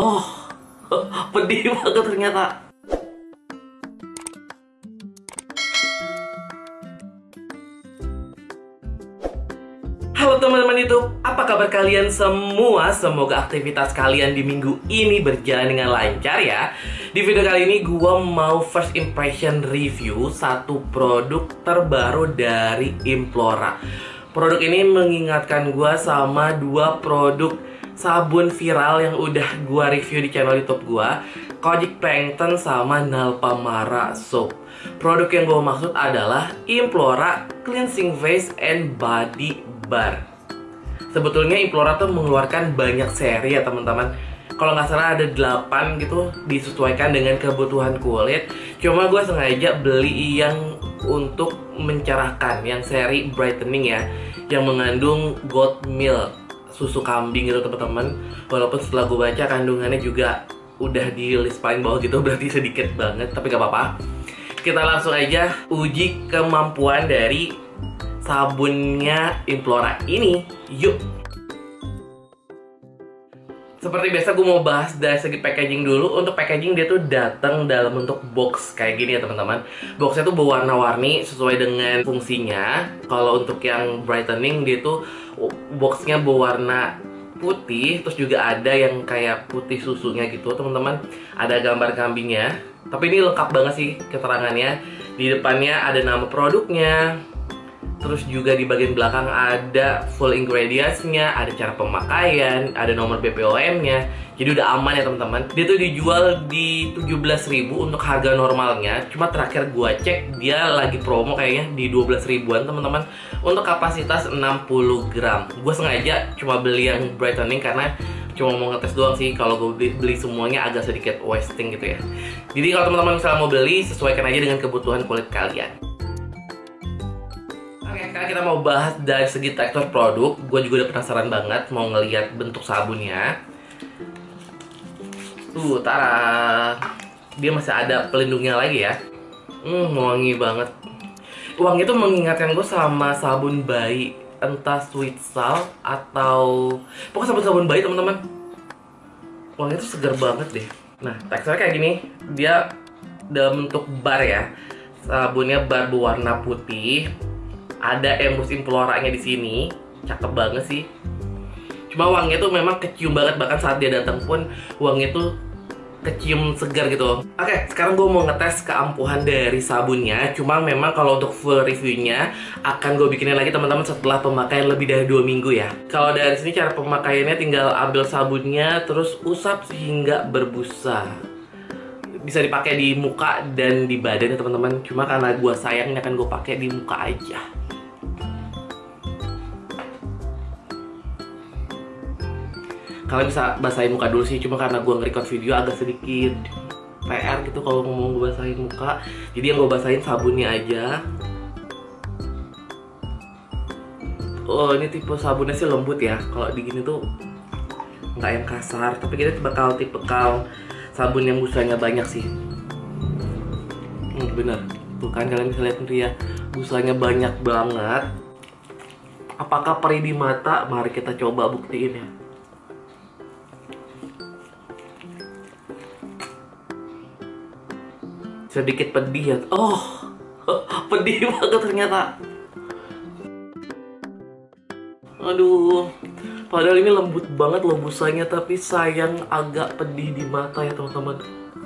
Oh, pedih banget ternyata. Halo teman-teman YouTube, apa kabar kalian semua? Semoga aktivitas kalian di minggu ini berjalan dengan lancar ya. Di video kali ini gue mau first impression review satu produk terbaru dari Implora. Produk ini mengingatkan gue sama dua produk sabun viral yang udah gue review di channel YouTube gue, Kojic Plankton sama Nalpamara Soap. Produk yang gue maksud adalah Implora Cleansing Face and Body Bar. Sebetulnya Implora tuh mengeluarkan banyak seri ya teman-teman. Kalau nggak salah ada 8 gitu, disesuaikan dengan kebutuhan kulit. Cuma gue sengaja beli yang untuk mencerahkan, yang seri brightening ya, yang mengandung goat milk, susu kambing gitu teman-teman. Walaupun setelah gue baca kandungannya juga udah di list paling bawah gitu, berarti sedikit banget, tapi gak apa-apa. Kita langsung aja uji kemampuan dari sabunnya Implora ini. Yuk. Seperti biasa gue mau bahas dari segi packaging dulu. Untuk packaging dia tuh datang dalam bentuk box kayak gini ya teman-teman. Boxnya tuh berwarna-warni sesuai dengan fungsinya. Kalau untuk yang brightening dia tuh boxnya berwarna putih, terus juga ada yang kayak putih susunya gitu teman-teman. Ada gambar kambingnya. Tapi ini lengkap banget sih keterangannya. Di depannya ada nama produknya. Terus juga di bagian belakang ada full ingredients-nya, ada cara pemakaian, ada nomor BPOM-nya. Jadi udah aman ya teman-teman. Dia tuh dijual di 17.000 untuk harga normalnya. Cuma terakhir gua cek dia lagi promo kayaknya di 12 ribuan teman-teman. Untuk kapasitas 60 gram. Gua sengaja cuma beli yang brightening karena cuma mau ngetes doang sih. Kalau gue beli semuanya agak sedikit wasting gitu ya. Jadi kalau teman-teman misalnya mau beli, sesuaikan aja dengan kebutuhan kulit kalian. Oke, sekarang kita mau bahas dari segi tekstur produk. Gue juga udah penasaran banget mau ngeliat bentuk sabunnya. Tara, dia masih ada pelindungnya lagi ya. Wangi banget. Wangi itu mengingatkan gue sama sabun bayi, entah Sweet Salt atau pokoknya sabun bayi teman-teman. Wangi itu segar banget deh. Nah, teksturnya kayak gini. Dia dalam bentuk bar ya. Sabunnya bar berwarna putih. Ada embus Imploranya di sini. Cakep banget sih. Cuma wanginya tuh memang kecium banget, bahkan saat dia datang pun wanginya tuh kecium segar gitu. Oke, sekarang gue mau ngetes keampuhan dari sabunnya. Cuma memang kalau untuk full reviewnya akan gue bikinin lagi teman-teman setelah pemakaian lebih dari 2 minggu ya. Kalau dari sini cara pemakaiannya tinggal ambil sabunnya terus usap sehingga berbusa. Bisa dipakai di muka dan di badan ya teman-teman. Cuma karena gue sayangnya akan gue pakai di muka aja. Kalian bisa basahin muka dulu sih, cuma karena gue nge-record video agak sedikit PR gitu kalau ngomong gue basahin muka. Jadi yang gue basahin sabunnya aja. Oh, ini tipe sabunnya sih lembut ya. Kalau digini tuh nggak yang kasar, tapi kita tipe sabun yang busanya banyak sih. Bener, tuh kan kalian bisa lihat nih ya, busanya banyak banget. Apakah perih di mata? Mari kita coba buktiin ya. Sedikit pedih ya. Oh, pedih banget ternyata. Aduh, padahal ini lembut banget loh busanya, tapi sayang agak pedih di mata ya teman-teman.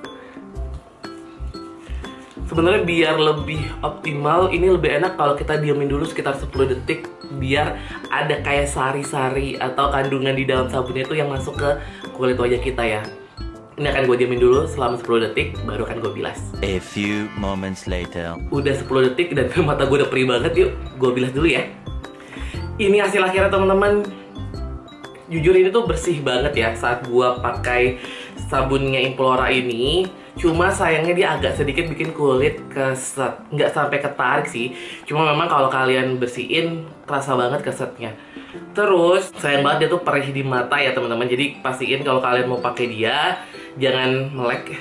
Sebenarnya biar lebih optimal, ini lebih enak kalau kita diamin dulu sekitar 10 detik biar ada kayak sari-sari atau kandungan di dalam sabunnya itu yang masuk ke kulit wajah kita ya. Ini akan gue diamin dulu selama 10 detik, baru akan gue bilas. A few moments later. Udah 10 detik dan mata gue udah perih banget, yuk gue bilas dulu ya. Ini hasil akhirnya teman-teman. Jujur ini tuh bersih banget ya saat gue pakai sabunnya Implora ini. Cuma sayangnya dia agak sedikit bikin kulit keset. Nggak sampai ketarik sih. Cuma memang kalau kalian bersihin kerasa banget kesetnya. Terus sayang banget dia tuh perih di mata ya teman-teman. Jadi pastiin kalau kalian mau pakai dia jangan melek.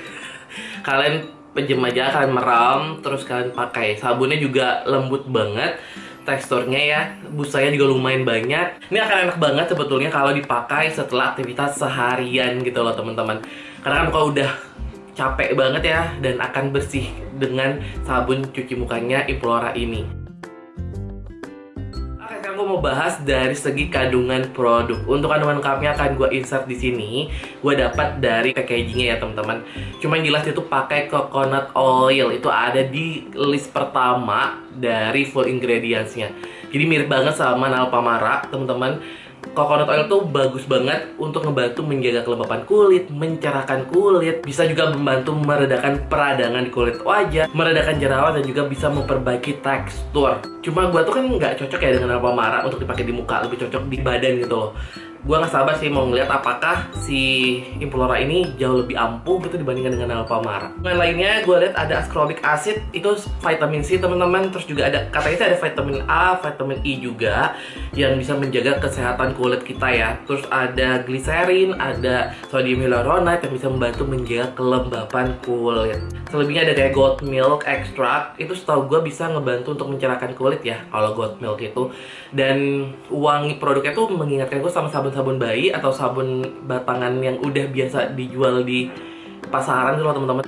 Kalian penjem aja, kalian meram terus kalian pakai. Sabunnya juga lembut banget. teksturnya ya, busanya juga lumayan banyak. Ini akan enak banget sebetulnya kalau dipakai setelah aktivitas seharian gitu loh teman-teman. Karena kan kalau udah capek banget ya, dan akan bersih dengan sabun cuci mukanya Implora ini. Oke, sekarang gue mau bahas dari segi kandungan produk. Untuk kandungan lengkapnya akan gue insert di sini. Gue dapat dari packagingnya ya teman-teman. Cuma yang jelas itu pakai coconut oil, itu ada di list pertama dari full ingredients-nya. Jadi mirip banget sama Nalpamara teman-teman. Coconut oil tuh bagus banget untuk ngebantu menjaga kelembapan kulit, mencerahkan kulit, bisa juga membantu meredakan peradangan di kulit wajah, meredakan jerawat, dan juga bisa memperbaiki tekstur. Cuma gua tuh kan nggak cocok ya dengan Nalpamara untuk dipakai di muka, lebih cocok di badan gitu loh. Gua nggak sabar sih mau ngeliat apakah si Implora ini jauh lebih ampuh gitu dibandingkan dengan Nalpamara. Yang lainnya gue lihat ada ascorbic acid, itu vitamin C teman-teman. Terus juga ada, katanya sih ada vitamin A, vitamin E juga yang bisa menjaga kesehatan kulit kita ya. Terus ada glycerin, ada sodium hyaluronate yang bisa membantu menjaga kelembapan kulit. Selebihnya ada kayak goat milk extract, itu setahu gue bisa ngebantu untuk mencerahkan kulit ya kalau goat milk itu. Dan wangi produknya tuh mengingatkan gue sama sabun bayi atau sabun batangan yang udah biasa dijual di pasaran gitu loh teman-teman.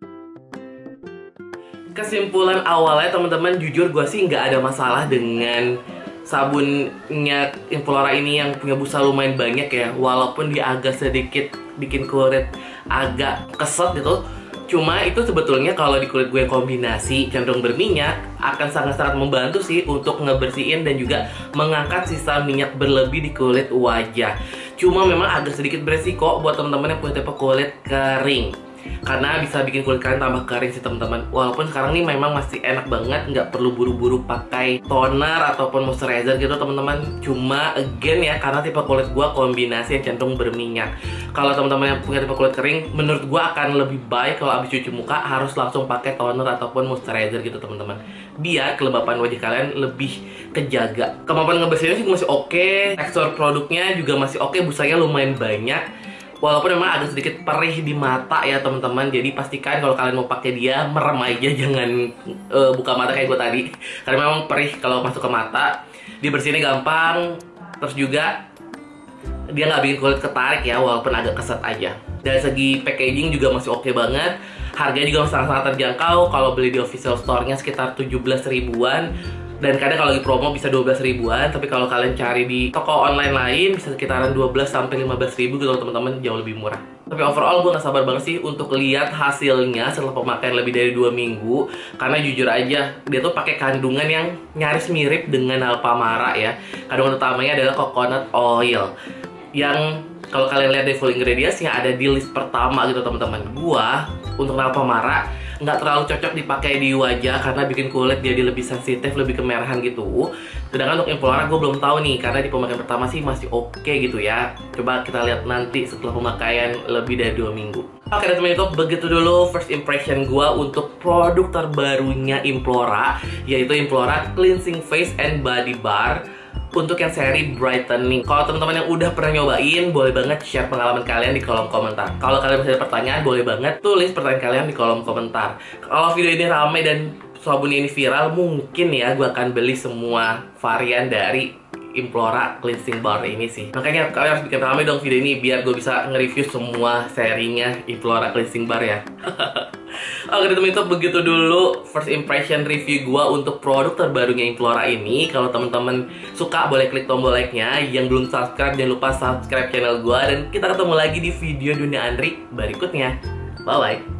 Kesimpulan awalnya teman-teman, jujur gue sih nggak ada masalah dengan sabunnya Implora ini yang punya busa lumayan banyak ya, walaupun dia agak sedikit bikin kulit agak keset gitu. Cuma itu sebetulnya kalau di kulit gue kombinasi cenderung berminyak akan sangat-sangat membantu sih untuk ngebersihin dan juga mengangkat sisa minyak berlebih di kulit wajah. Cuma memang agak sedikit beresiko buat teman-teman yang punya tipe kulit kering, karena bisa bikin kulit kalian tambah kering sih teman-teman. Walaupun sekarang nih memang masih enak banget, nggak perlu buru-buru pakai toner ataupun moisturizer gitu teman-teman. Cuma again ya, karena tipe kulit gua kombinasi yang cenderung berminyak. Kalau teman-teman yang punya tipe kulit kering, menurut gua akan lebih baik kalau habis cuci muka harus langsung pakai toner ataupun moisturizer gitu teman-teman, biar kelembapan wajah kalian lebih kejaga. Kemampuan ngebersihinnya sih masih oke, tekstur produknya juga masih oke, busanya lumayan banyak. Walaupun memang agak sedikit perih di mata ya teman-teman, jadi pastikan kalau kalian mau pakai dia merem aja, jangan buka mata kayak gue tadi, karena memang perih kalau masuk ke mata. Dibersihinnya gampang, terus juga dia nggak bikin kulit ketarik ya, walaupun agak keset aja. Dari segi packaging juga masih oke banget, harganya juga sangat-sangat terjangkau. Kalau beli di official store-nya sekitar 17 ribuan. Dan kadang kalau lagi promo bisa 12 ribuan, tapi kalau kalian cari di toko online lain bisa sekitaran 12 sampai 15 ribu gitu teman-teman, jauh lebih murah. Tapi overall gue gak sabar banget sih untuk lihat hasilnya setelah pemakaian lebih dari 2 minggu. Karena jujur aja, dia tuh pakai kandungan yang nyaris mirip dengan Nalpamara ya. Kandungan utamanya adalah coconut oil, yang kalau kalian lihat di full ingredients yang ada di list pertama gitu teman-teman. Gua untuk Nalpamara nggak terlalu cocok dipakai di wajah karena bikin kulit jadi lebih sensitif, lebih kemerahan gitu. Sedangkan untuk Implora gue belum tahu nih, karena di pemakaian pertama sih masih oke gitu ya. Coba kita lihat nanti setelah pemakaian lebih dari 2 minggu. Oke teman-teman, itu begitu dulu first impression gue untuk produk terbarunya Implora, yaitu Implora Cleansing Face and Body Bar untuk yang seri brightening. Kalau teman-teman yang udah pernah nyobain, boleh banget share pengalaman kalian di kolom komentar. Kalau kalian masih ada pertanyaan, boleh banget tulis pertanyaan kalian di kolom komentar. Kalau video ini ramai dan sabun ini viral, mungkin ya gue akan beli semua varian dari Implora Cleansing Bar ini sih. Makanya kalian harus bikin ramai dong video ini biar gue bisa nge-review semua serinya Implora Cleansing Bar ya. Oke teman-teman, itu begitu dulu first impression review gua untuk produk terbarunya Implora ini. Kalau teman-teman suka boleh klik tombol like-nya. Yang belum subscribe jangan lupa subscribe channel gua. Dan kita ketemu lagi di video Dunia Andri berikutnya. Bye bye.